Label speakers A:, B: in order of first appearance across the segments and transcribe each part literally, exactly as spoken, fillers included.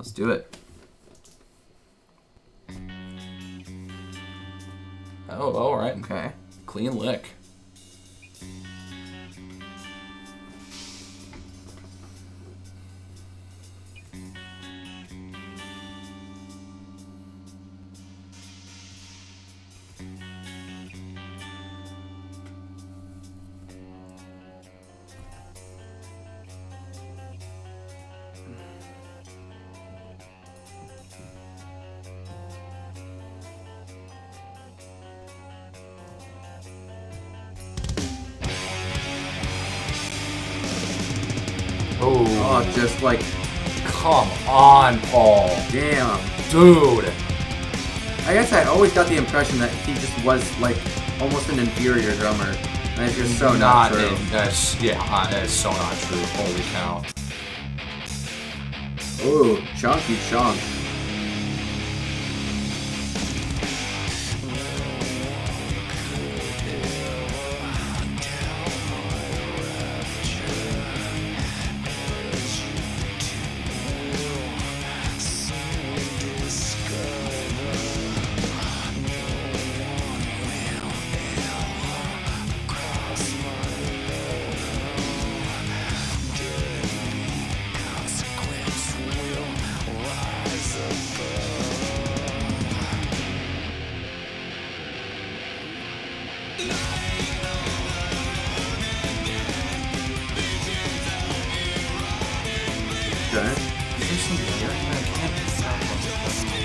A: Let's do it.
B: Oh, all right.
A: Okay.
B: Clean lick.
A: Oh, just like,
B: Come on, Paul.
A: damn.
B: Dude.
A: I guess I always got the impression that he just was like almost an inferior drummer. And it's just so not, true.
B: It, that's, yeah, uh, that's so not true. Holy cow.
A: Ooh, chunky chunk. Okay.
B: Is there some lyric that I can't decide?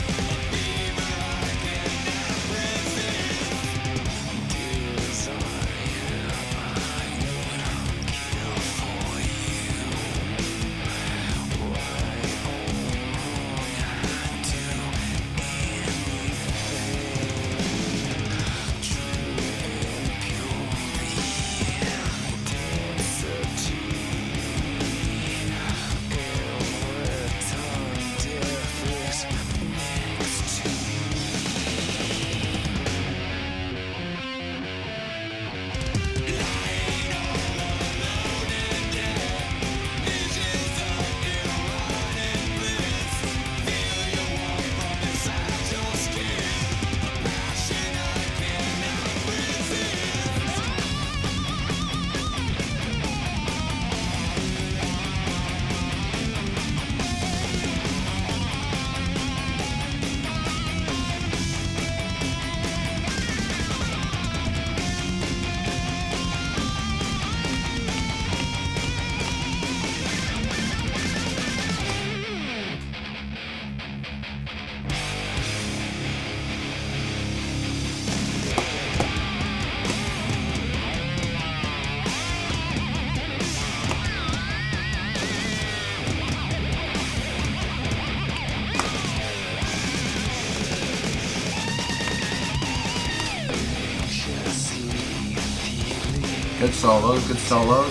A: Good solos, good solos.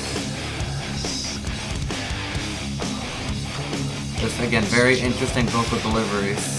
A: Just again, very interesting vocal deliveries.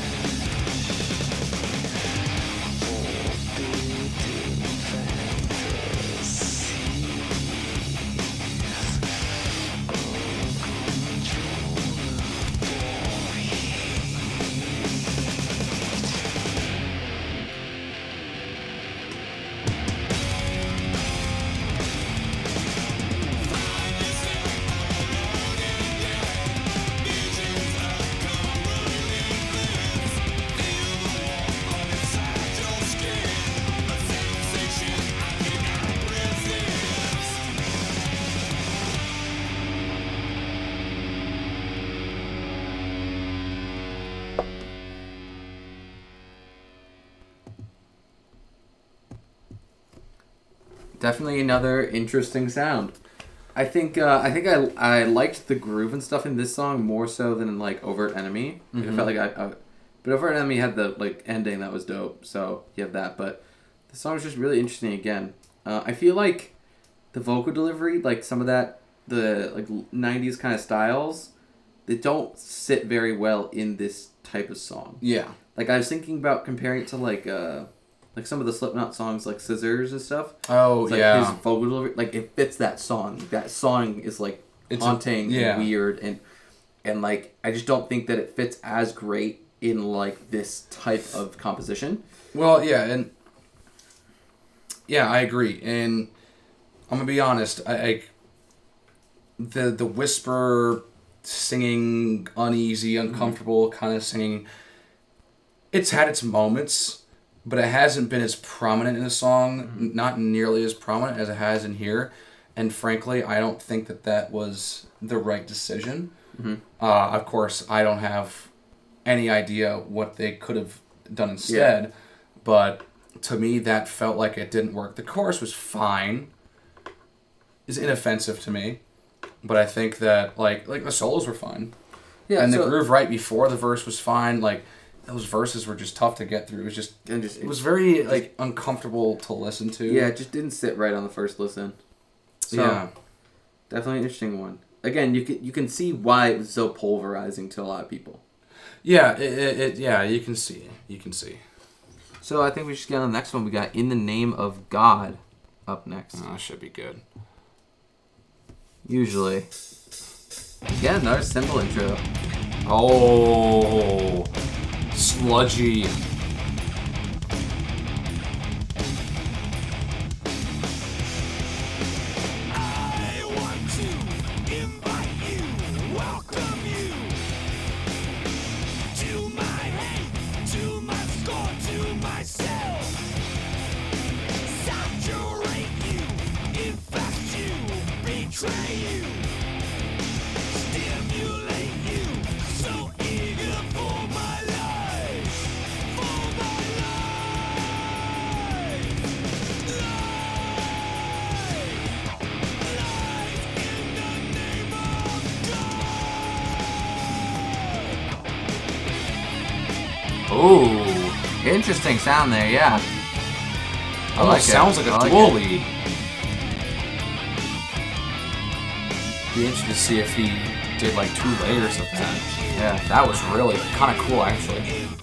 A: Definitely another interesting sound. I think uh, I think I I liked the groove and stuff in this song more so than in like Overt Enemy. Like,
B: Mm-hmm.
A: I felt like I, I, but Overt Enemy had the like ending that was dope. So you have that, but the song was just really interesting again. Uh, I feel like the vocal delivery, like some of that, the like nineties kind of styles, they don't sit very well in this type of song.
B: Yeah.
A: Like I was thinking about comparing it to like uh like some of the Slipknot songs like Scissors and stuff.
B: Oh,
A: It's like
B: yeah.
A: his vocal delivery, like it fits that song. That song is like
B: It's a-
A: haunting
B: yeah.
A: and weird, and and like I just don't think that it fits as great in like this type of composition.
C: Well, yeah, and yeah, I agree. And I'm gonna be honest, I, I the the whisper singing, uneasy, uncomfortable mm-hmm. kind of singing. It's had its moments, but it hasn't been as prominent in the song. Mm-hmm. Not nearly as prominent as it has in here. And frankly, I don't think that that was the right decision. Mm-hmm. Uh, of course, I don't have any idea what they could have done instead. Yeah. But to me, that felt like it didn't work. The chorus was fine. It's inoffensive to me. But I think that, like, like the solos were fine. Yeah, and so, the groove right before the verse was fine. Like, those verses were just tough to get through. It was just, and just it was very, just, like, uncomfortable to listen to.
A: Yeah, it just didn't sit right on the first listen. So, yeah. Definitely an interesting one. Again, you can, you can see why it was so pulverizing to a lot of people.
C: Yeah, it, it, it yeah, you can see. You can see.
A: So I think we should get on the next one. We got In the Name of God up next.
C: Oh, that should be good.
A: Usually. Again, another simple intro.
C: Oh, sludgy.
D: I want to invite you, welcome you to my hate, to my score, to myself. Saturate you, infect you, betray you, stimulate you, so eager for my life, for my life, life, life in the name of God.
A: Ooh, interesting sound there, yeah. I
C: oh,
A: like
C: it. Sounds like a like dual lead. Be interested to see if he did like two layers of that. Yeah, that was really kind of cool actually.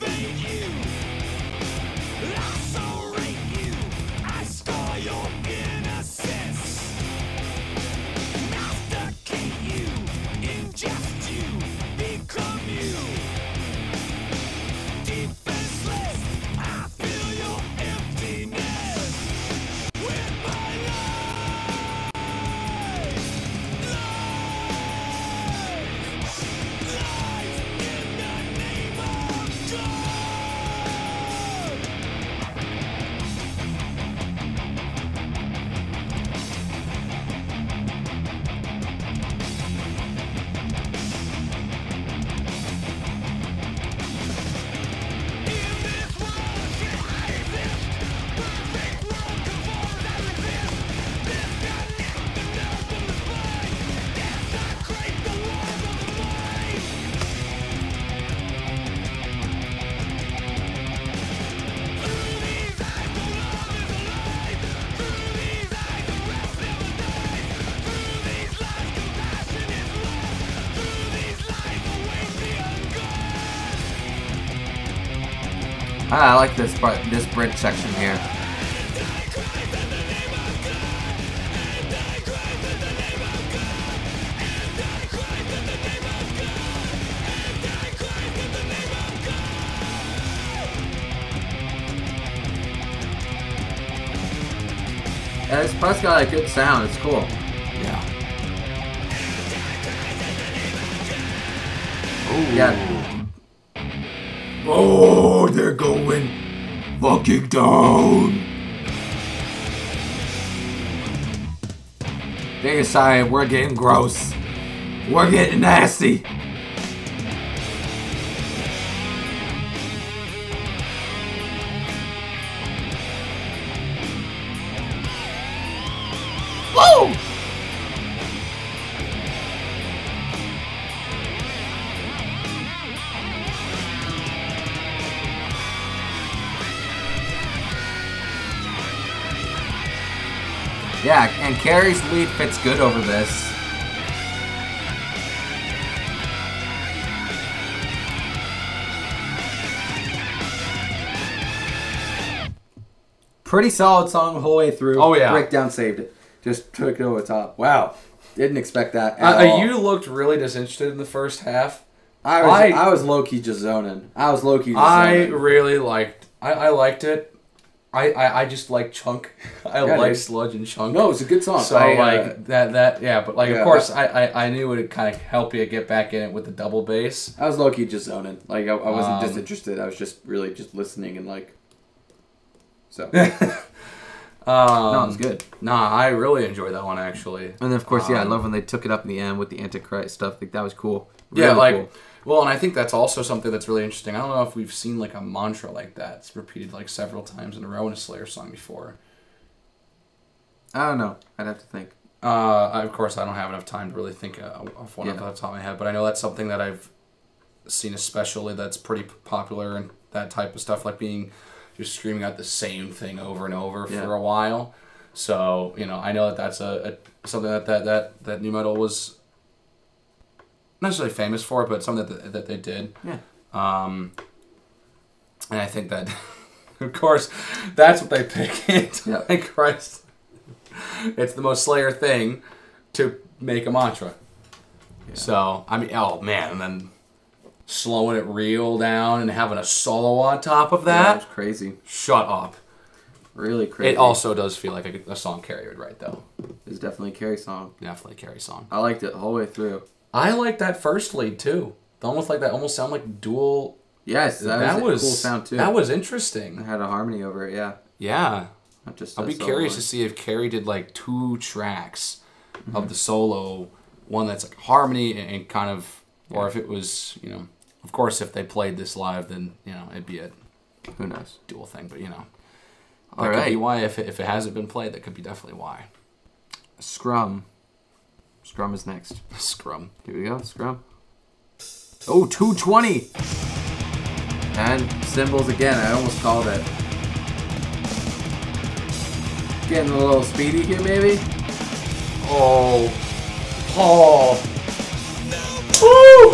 A: Ah, I like this part, this bridge section here. Yeah, this part's got a good sound. It's cool.
C: Yeah.
A: Oh yeah.
C: Oh, they're going fucking down.
A: They decided we're getting gross. We're getting nasty. Woo! Yeah, and Carrie's lead fits good over this. Pretty solid song the whole way through.
C: Oh, yeah.
A: Breakdown saved it. Just took it over the top. Wow. didn't expect that
C: Uh,
A: at all.
C: you looked really disinterested in the first half.
A: I was
C: I-
A: I, was low key just zoning. I was low key. Just
C: I
A: zoning.
C: really liked. I, I liked it. I, I, I just like Chunk. I
A: Yeah,
C: like
A: dude.
C: Sludge and Chunk.
A: No, it's a good song.
C: So
A: I, uh,
C: like that that yeah, but like
A: yeah,
C: of course I, I, I knew it would kind of help you get back in it with the double bass.
A: I was low key just zoning. Like I, I wasn't
C: Um,
A: disinterested. I was just really just listening and like. So
C: um,
A: no, it was good.
C: Nah, I really enjoyed that one actually.
A: And then of course, yeah, I
C: Um,
A: love when they took it up in the end with the Antichrist stuff. Like that was cool.
C: Yeah,
A: Really
C: like
A: cool.
C: well, and I think that's also something that's really interesting. I don't know if we've seen like a mantra like that. It's repeated like several times in a row in a Slayer song before.
A: I don't know. I'd have to think.
C: Uh, I, of course, I don't have enough time to really think uh, of one
A: Yeah.
C: off the top of my head, but I know that's something that I've seen especially that's pretty p- popular and that type of stuff, like being just screaming out the same thing over and over
A: Yeah.
C: for a while. So you know, I know that that's a, a something that that that that new metal was not necessarily famous for, but something that that they did.
A: Yeah.
C: Um, and I think that, of course, that's what they pick it.
A: Yeah.
C: Like Christ, it's the most Slayer thing to make a mantra.
A: Yeah.
C: So I mean, oh man, and then slowing it real down and having a solo on top of
A: Yeah,
C: that.
A: it was crazy.
C: Shut up.
A: Really crazy.
C: It also does feel like a, a song Carrie would write, though.
A: It's definitely a Carrie song.
C: Definitely a Carrie song.
A: I liked it the whole way through.
C: I like that first lead too. Almost like that. Almost sound like dual.
A: Yes, that,
C: That,
A: was,
C: was
A: a cool sound too.
C: That was
A: It
C: interesting.
A: had a harmony over it. Yeah,
C: Yeah.
A: not just.
C: I'll
A: a
C: be
A: solo
C: curious
A: one.
C: to see if Carrie did like two tracks
A: Mm-hmm.
C: of the solo, one that's like harmony and, and kind of, or if it was, you know, of course, if they played this live, then you know it'd be a
A: Who knows?
C: dual thing. But you know, that
A: All
C: could be
A: right.
C: why. If it, if it hasn't been played, that could be definitely why.
A: Scrum. Scrum is next.
C: Scrum.
A: Here we go. Scrum. Oh, two twenty. And cymbals again. I almost called it. Getting a little speedy here, maybe.
C: Oh, Paul. Woo!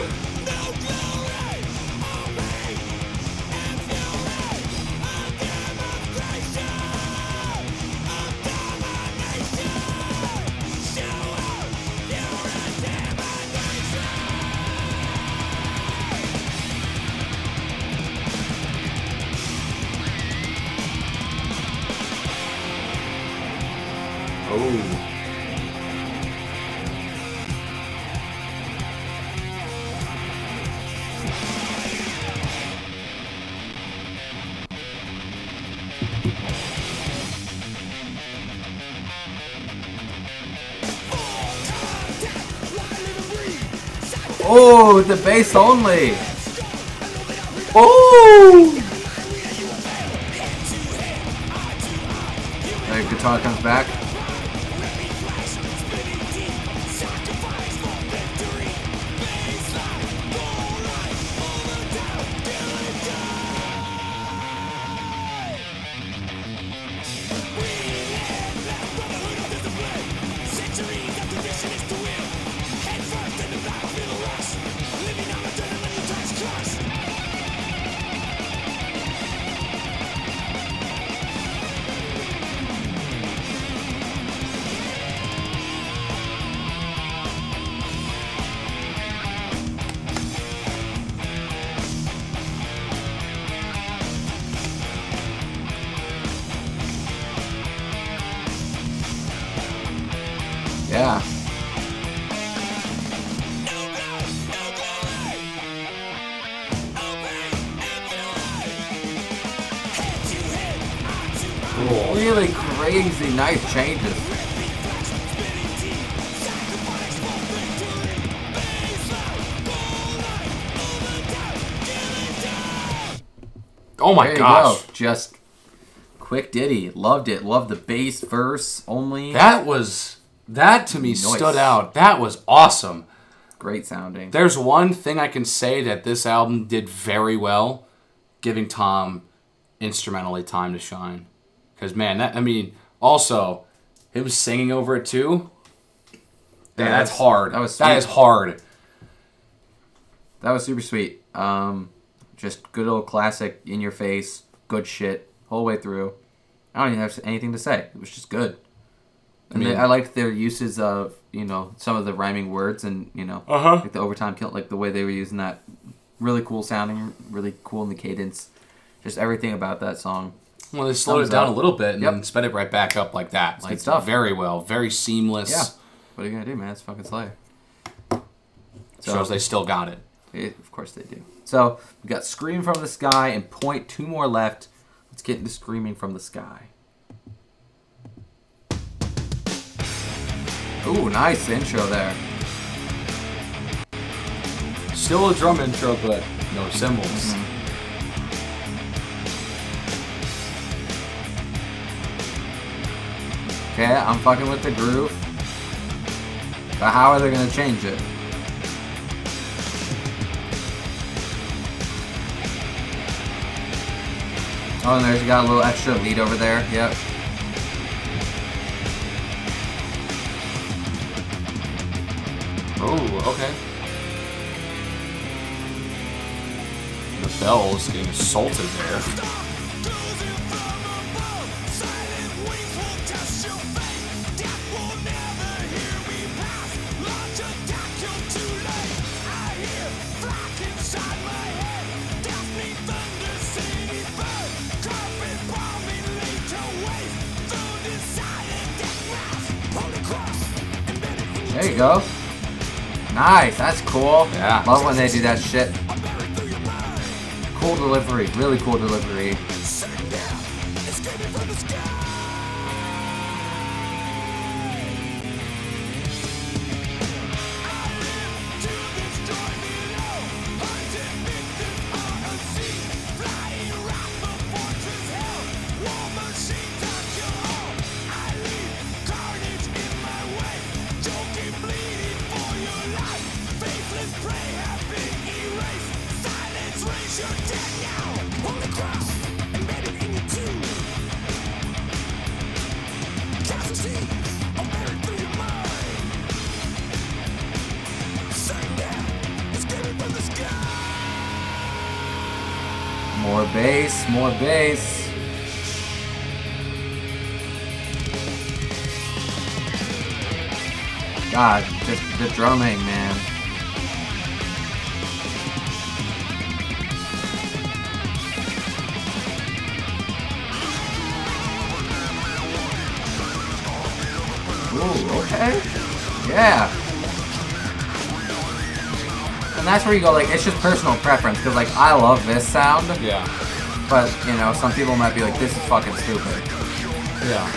A: Oh. Oh, the bass only. Oh. The guitar comes back. Yeah. Really crazy, nice changes.
C: Oh my
A: There you
C: gosh.
A: go. Just quick ditty. Loved it. Loved the bass verse only.
C: That was, that to me
A: Nice.
C: stood out. That was awesome.
A: Great sounding.
C: There's one thing I can say that this album did very well, giving Tom instrumentally time to shine. Because, man, that, I mean, also, him singing over it too. Yeah,
A: Yeah,
C: that's
A: that's-
C: hard.
A: that was
C: That
A: sweet.
C: is hard.
A: That was super sweet. Um, just good old classic, in your face, good shit, whole way through. I don't even have anything to say. It was just good. And
C: mean-
A: they, I liked their uses of, you know, some of the rhyming words and, you know,
C: Uh-huh.
A: like the overtime kill, like the way they were using that. Really cool sounding, really cool in the cadence. Just everything about that song.
C: Well, they slowed
A: Thumbs
C: it down
A: up.
C: a little bit and
A: Yep.
C: then sped it right back up like that. Like
A: good stuff.
C: Very well. Very seamless.
A: Yeah. What are you going to do, man? It's fucking Slayer. So,
C: Shows they still got it.
A: it- of course they do. So, we got Scream from the Sky and Point, two more left. Let's get into Screaming from the Sky. Ooh, nice intro there.
C: Still a drum intro, but no cymbals.
A: Mm-hmm. Okay, I'm fucking with the groove. But how are they gonna change it? Oh, and there's got a little extra lead over there. Yep.
C: Oh, okay. The bell's getting assaulted there.
A: There you go. Nice, that's cool.
C: Yeah.
A: Love when they do that shit. Cool delivery, really cool delivery. More bass, more bass. God, just the drumming, man. Ooh, okay. Yeah. And that's where you go, like, it's just personal preference, because, like, I love this sound,
C: Yeah.
A: but, you know, some people might be like, this is fucking stupid.
C: Yeah.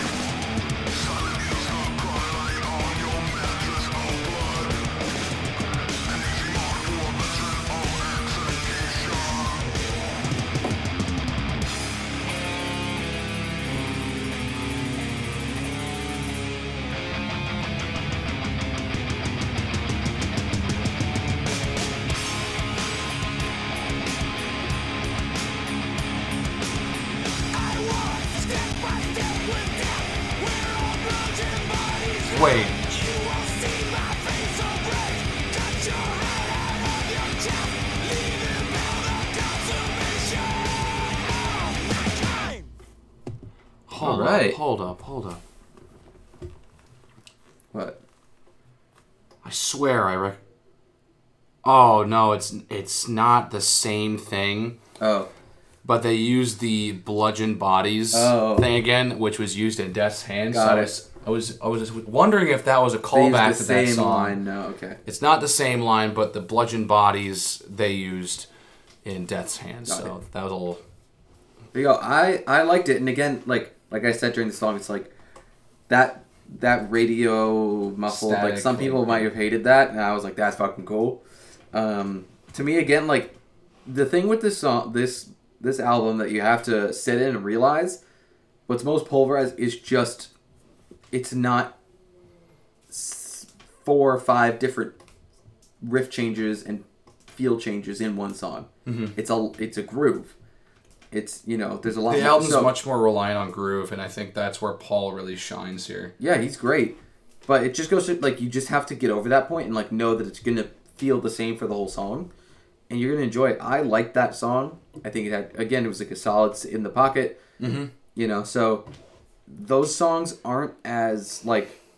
C: Wait. Hold
A: Alright.
C: up, hold up, hold up.
A: What?
C: I swear I rec- Oh, no, it's it's not the same thing.
A: Oh.
C: But they used the bludgeon bodies
A: Oh.
C: thing again, which was used in Death's Hand.
A: Got
C: so
A: it.
C: I was, I was I was just wondering if that was a
A: They used
C: callback
A: the
C: to that
A: same
C: song.
A: line. No, okay.
C: It's not the same line, but the bludgeon bodies they used in Death's Hand.
A: Got
C: So that was a little.
A: There you go. I, I liked it, and again, like like I said during the song, it's like that that radio muffled. Like
C: Static,
A: some people
C: like-
A: might have hated that, and I was like, that's fucking cool. Um, to me, again, like the thing with this song, this this album that you have to sit in and realize, what's most pulverized is just it's not s- four or five different riff changes and feel changes in one song.
C: Mm-hmm.
A: It's a it's a groove. It's, you know, there's a lot
C: The
A: more.
C: album's
A: so-
C: much more reliant on groove, and I think that's where Paul really shines here.
A: Yeah, he's great. But it just goes to, like, you just have to get over that point and, like, know that it's going to feel the same for the whole song. And you're going to enjoy it. I liked that song. I think it had, again, it was, like, a solid s- in the pocket.
C: Mm-hmm.
A: You know, so those songs aren't as, like,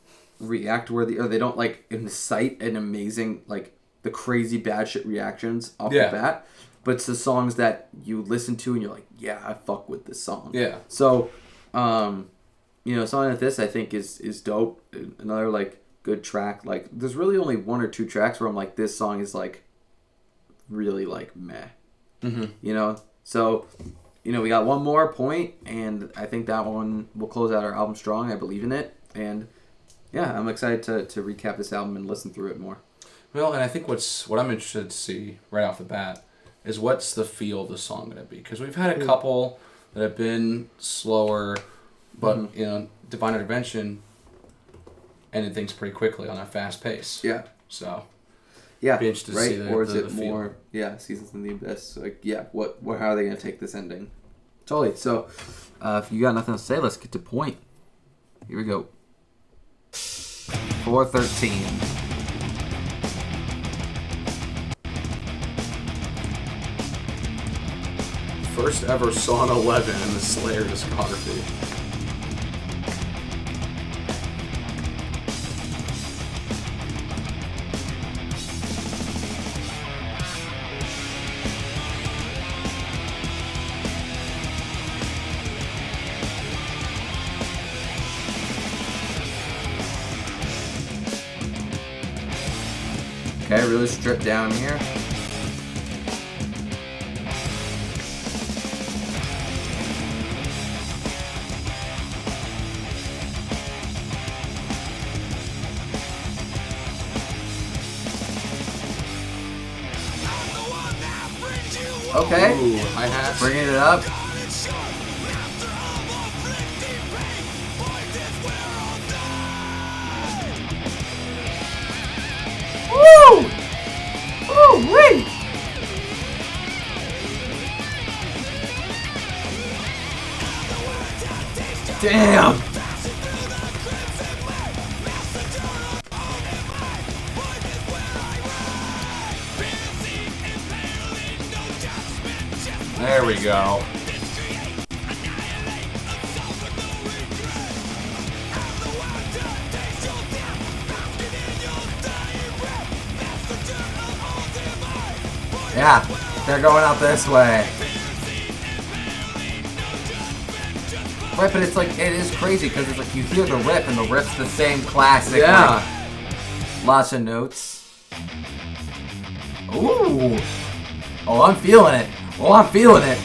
A: react worthy, or they don't like incite an amazing like the crazy bad shit reactions off
C: Yeah.
A: the bat. But it's the songs that you listen to and you're like, yeah, I fuck with this song.
C: Yeah.
A: So, um, you know, something like this I think is is dope. Another like good track. Like, there's really only one or two tracks where I'm like, this song is like really like meh.
C: Mm-hmm.
A: You know, so you know we got one more point, and I think that one will close out our album strong. I believe in it, and yeah, I'm excited to to recap this album and listen through it more.
C: Well, and I think what's what I'm interested to see right off the bat is what's the feel of the song going to be, because we've had a couple that have been slower, but
A: Mhm.
C: you know, Divine Intervention ended things pretty quickly on a fast pace.
A: Yeah,
C: So
A: yeah,
C: Be interested to
A: right?
C: see the-
A: or is
C: the-
A: it
C: the feel.
A: more? Yeah, Seasons in the Abyss. Like, yeah, what? What? How are they gonna take this ending? Totally. So, uh, if you got nothing to say, let's get to point. Here we go. four thirteen.
C: first ever song eleven in the Slayer discography.
A: Okay, really stripped down here. Okay,
C: Ooh, hi-hats.
A: bringing it up. Woo! Woo! Wait! Damn!
C: There we go.
A: Yeah, they're going out this way. Right, but it's like, it is crazy because it's like you hear the riff and the riff's the same classic.
C: Yeah.
A: like, lots of notes. Ooh. Oh, I'm feeling it. Oh, I'm feeling it.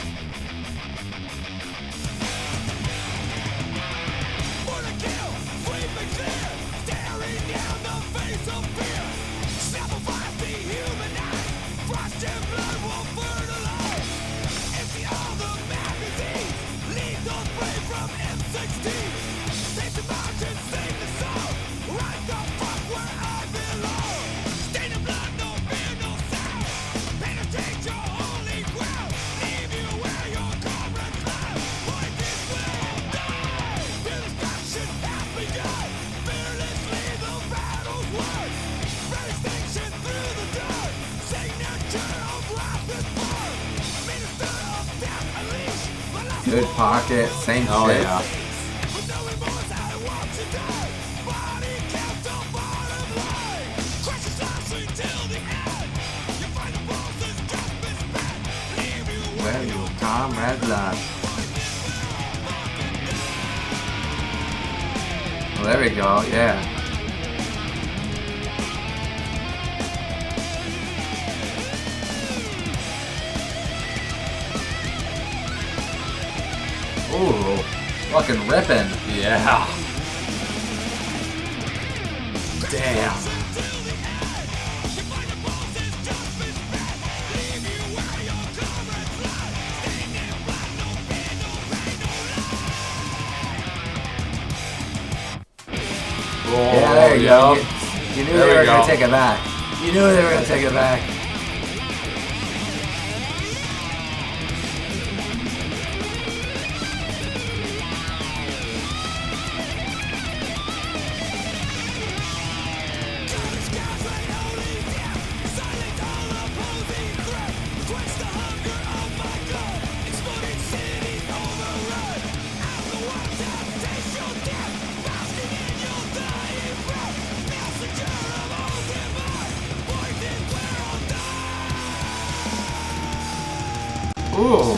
A: Good pocket, same
C: Oh
A: shit.
C: yeah.
A: Where your comrades are. Well, there we go, yeah. Ooh, fucking ripping.
C: Yeah. Damn.
A: Yeah, there you go. You, you knew
C: There
A: they
C: we
A: were gonna
C: go.
A: take it back. You knew they were gonna take it back. Ooh.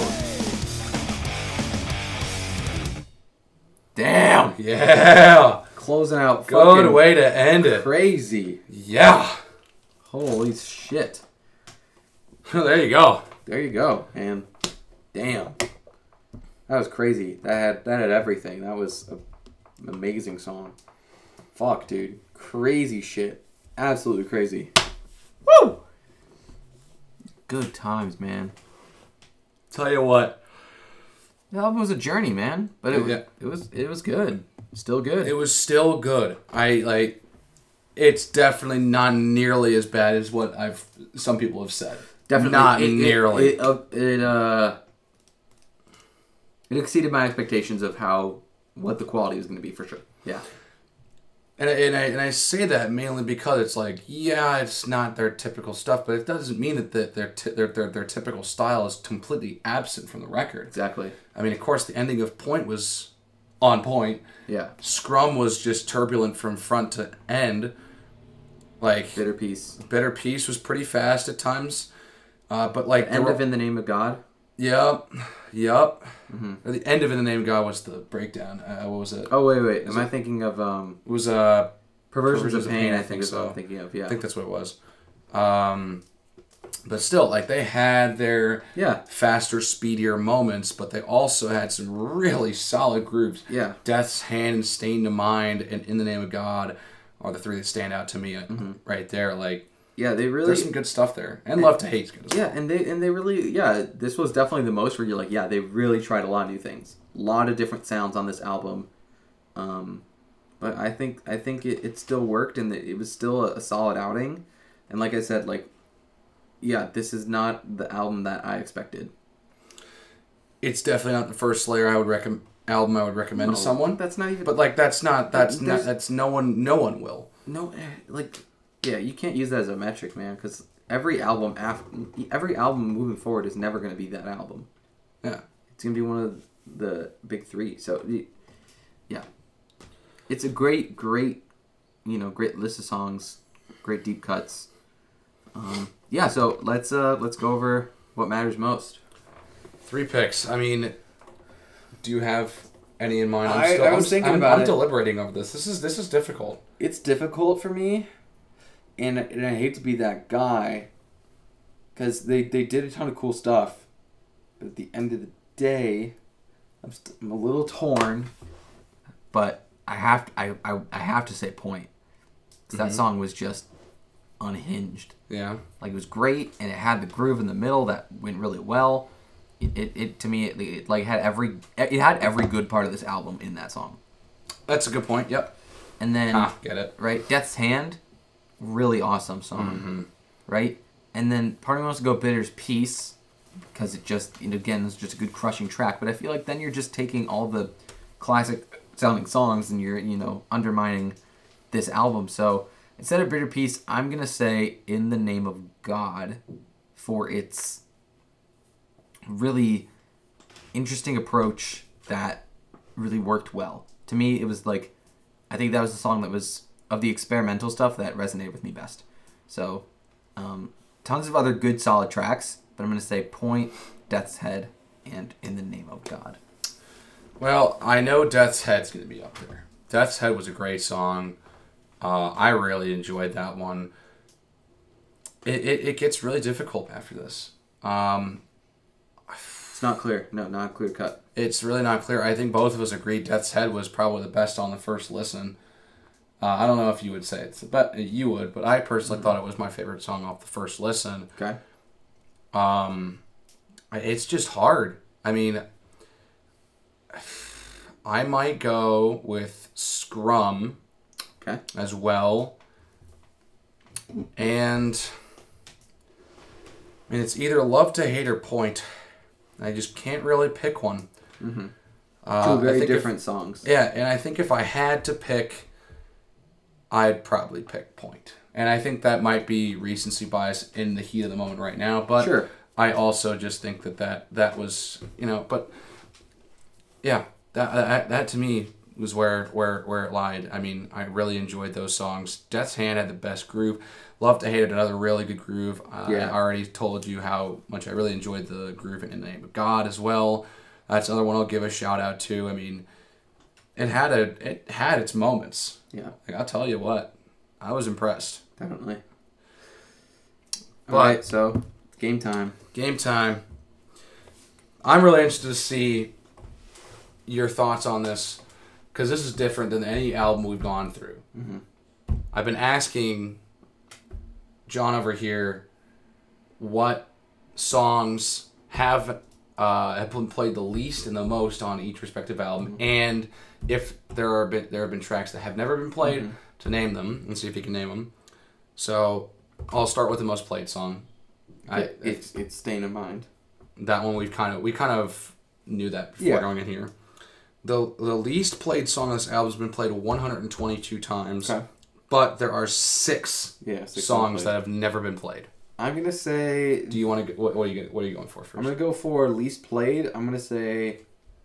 A: Damn.
C: Yeah.
A: Closing out.
C: Good
A: fucking
C: way to end it.
A: Crazy.
C: Yeah.
A: Holy shit.
C: There you go.
A: There you go, man. Damn. That was crazy. That had that had everything. That was a, an amazing song. Fuck, dude. Crazy shit. Absolutely crazy. Woo! Good times, man.
C: Tell you what.
A: The album was a journey, man. But it,
C: Yeah.
A: it was it was good. Still good.
C: It was still good. I like. It's definitely not nearly as bad as what I've some people have said.
A: Definitely
C: not
A: it, it-
C: nearly.
A: It, uh, it uh it exceeded my expectations of how what the quality was going to be for sure. Yeah.
C: And I, and I and I say that mainly because it's like, yeah, it's not their typical stuff, but it doesn't mean that the, their, t- their their their typical style is completely absent from the record.
A: Exactly.
C: I mean, of course, the ending of Point was on point.
A: Yeah.
C: Scrum was just turbulent from front to end. Like
A: Bitter Peace.
C: Bitter Peace was pretty fast at times, uh, but like there
A: End
C: were-
A: of In the Name of God.
C: Yup, yup.
A: Mm-hmm.
C: Or the end of In the Name of God was the breakdown. Uh, what was it?
A: Oh wait, wait. Am I thinking of um
C: It was uh,
A: Perversions,
C: Perversions
A: of Pain? I think is what I'm thinking of. Yeah.
C: I think that's what it was. Um, but still, like they had their
A: Yeah.
C: faster, speedier moments, but they also had some really solid groups.
A: Yeah.
C: Death's Hand and Stained to Mind and In the Name of God are the three that stand out to me uh,
A: Mm-hmm.
C: right there. Like
A: Yeah. They really.
C: there's some good stuff there, and Love to Hate's good as well.
A: Yeah, and they and they really yeah. This was definitely the most where you're like, yeah, they really tried a lot of new things, a lot of different sounds on this album. Um, but I think I think it, it still worked, and it was still a, a solid outing. And like I said, like, yeah, this is not the album that I expected.
C: It's definitely not the first Slayer I would recommend album I would recommend
A: No,
C: to someone.
A: That's not even.
C: But like that's not that's
A: There's-
C: not that's no one no one will.
A: No, eh, like, yeah, you can't use that as a metric, man, because every album after every album moving forward is never going to be that album.
C: Yeah.
A: It's going to be one of the big three. So, y- yeah, it's a great, great, you know, great list of songs, great deep cuts. Um, yeah, so let's uh let's go over what matters most.
C: Three picks. I mean, do you have any in mind?
A: I- I was
C: I'm,
A: thinking
C: I'm,
A: about
C: I'm
A: it.
C: deliberating over this. This is this is difficult.
A: It's difficult for me, and, and I hate to be that guy, because they, they did a ton of cool stuff, but at the end of the day, I'm, st- I'm a little torn, but I have to, I, I, I have to say Point, because that song was just unhinged.
C: Yeah.
A: Like, it was great, and it had the groove in the middle that went really well. It, it, it to me, it, it like had every it had every good part of this album in that song.
C: That's a good point. Yep.
A: And then
C: Ah, get it.
A: right, Death's Hand, really awesome song,
C: Mm-hmm.
A: right? And then part of me wants to go Bitter's Peace, because it just, and again, it's just a good crushing track. But I feel like then you're just taking all the classic sounding songs and you're, you know, undermining this album. So instead of Bitter Peace, I'm gonna say In the Name of God, for its really interesting approach that really worked well. To me, it was like, I think that was the song that was, of the experimental stuff, that resonated with me best. So, um, tons of other good solid tracks, but I'm going to say Point, Death's Head, and In the Name of God.
C: Well, I know Death's Head's going to be up there. Death's Head was a great song. Uh, I really enjoyed that one. It, it, it gets really difficult after this. Um,
A: It's not clear. No, not clear cut.
C: it's really not clear. I think both of us agree Death's Head was probably the best on the first listen. Uh, I don't know if you would say it's the best. You would, but I personally thought it was my favorite song off the first listen.
A: Okay.
C: Um, it's just hard. I mean, I might go with Scrum
A: Okay.
C: as well. And I mean, it's either Love to Hate or Point. I just can't really pick one.
A: Mm-hmm.
C: Uh,
A: Two
C: I
A: very
C: think if-
A: different songs.
C: yeah, and I think if I had to pick, I'd probably pick Point. And I think that might be recency bias in the heat of the moment right now. But
A: Sure.
C: I also just think that that, that was, you know, but yeah, that, that, that to me was where where where it lied. I mean, I really enjoyed those songs. Death's Hand had the best groove. Love to Hate It, another really good groove. Uh,
A: Yeah.
C: I already told you how much I really enjoyed the groove in, in the Name of God as well. That's another one I'll give a shout out to. I mean, it had a it had its moments.
A: Yeah,
C: Like, I'll tell you what, I was impressed.
A: definitely.
C: But-
A: All right, so game time.
C: Game time. I'm really interested to see your thoughts on this, because this is different than any album we've gone through.
A: Mm-hmm.
C: I've been asking John over here what songs have uh, have been played the least and the most on each respective album,
A: Mm-hmm.
C: and if there are been, there have been tracks that have never been played,
A: Mhm.
C: to name them and see if he can name them. So I'll start with the most played song. I,
A: It, it's it's Stain of Mind.
C: that one we've kind of we kind of knew that before
A: Yeah.
C: going in here. The the least played song on this album has been played one hundred twenty-two times,
A: Okay.
C: but there are six
A: Yeah, six
C: songs
A: played.
C: that have never been played.
A: I'm gonna say.
C: Do you want to? What, what are you? What are you going for first?
A: I'm gonna go for least played. I'm gonna say.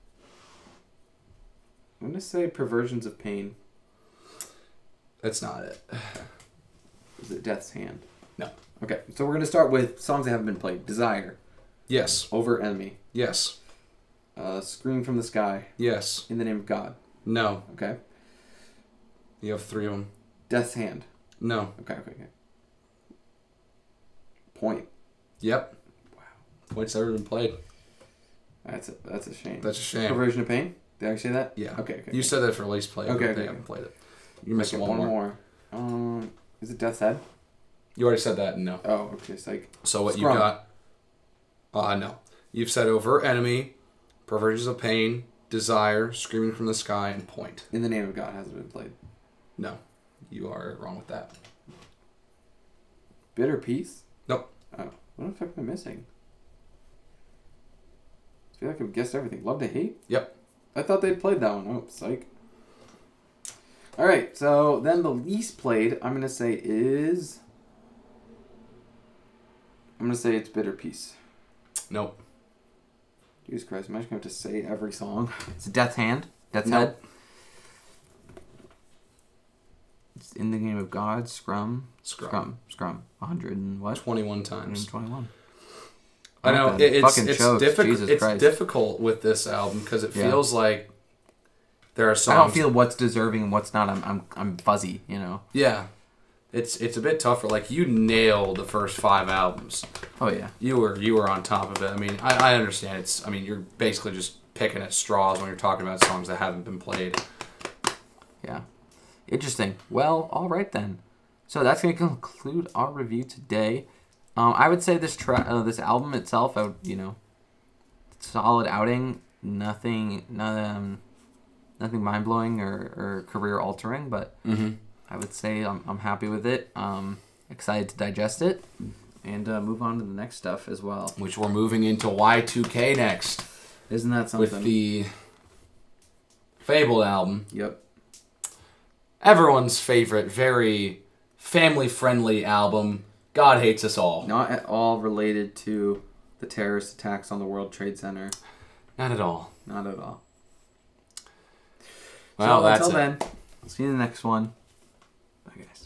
A: I'm gonna say Perversions of Pain.
C: That's not it.
A: Is it Death's Hand?
C: No.
A: Okay, so we're gonna start with songs that haven't been played. Desire,
C: Yes.
A: Over Enemy,
C: Yes.
A: uh, Scream from the Sky,
C: Yes.
A: In the Name of God.
C: No.
A: Okay,
C: You have three of them.
A: Death's Hand.
C: No.
A: Okay, okay, okay. Point.
C: Yep.
A: Wow,
C: Points never been played.
A: that's a that's a shame.
C: That's a shame.
A: Perversion of Pain. Did I say that?
C: Yeah.
A: Okay, okay.
C: You said that for least played.
A: Okay,
C: but
A: okay,
C: They
A: okay.
C: haven't played it. You're missing
A: Okay,
C: one, more.
A: more. Um, is it Death's Head?
C: You already said that. No.
A: Oh, okay. Psych.
C: So what
A: Scrum.
C: you got? Uh no. You've said Over Enemy, Perversions of Pain, Desire, Screaming from the Sky, and Point.
A: In the Name of God hasn't been played.
C: No. You are wrong with that.
A: Bitter Peace?
C: Nope.
A: Oh, what the fuck am I missing? I feel like I've guessed everything. Love to Hate?
C: Yep.
A: I thought they'd played that one. Oh, psych. Alright, so then the least played, I'm going to say is... I'm going to say it's Bitter Peace.
C: Nope.
A: Jesus Christ, am I just going to have to say every song? It's Death's Hand? Death's
C: Nope.
A: Head? It's In the Name of God, Scrum.
C: Scrum.
A: Scrum. Scrum. one hundred and what?
C: twenty-one times.
A: one hundred twenty-one.
C: I know
A: Not
C: it,
A: the
C: it's
A: fucking
C: it's
A: chokes,
C: difficult.
A: Jesus
C: It's
A: Christ.
C: difficult with this album because it
A: Yeah.
C: feels like there are songs.
A: I don't feel what's deserving and what's not. I'm I'm I'm fuzzy, you know.
C: Yeah, it's it's a bit tougher. Like, you nailed the first five albums.
A: Oh yeah.
C: You were you were on top of it. I mean, I, I understand. It's I mean, you're basically just picking at straws when you're talking about songs that haven't been played.
A: Yeah. Interesting. Well, all right then. So that's going to conclude our review today. Um, I would say this tra- uh, this album itself, I would, you know, solid outing. Nothing, none, um, nothing mind blowing or, or career altering, but
C: Mm-hmm.
A: I would say I'm I'm happy with it. Um, excited to digest it and uh, move on to the next stuff as well.
C: Which we're moving into Y two K next
A: Isn't that something?
C: with the Fabled album.
A: Yep.
C: Everyone's favorite, very family-friendly album. God Hates Us All.
A: Not at all related to the terrorist attacks on the World Trade Center.
C: Not at all.
A: Not at all.
C: Well,
A: so
C: that's
A: until
C: it.
A: then, see you in the next one. Bye, guys.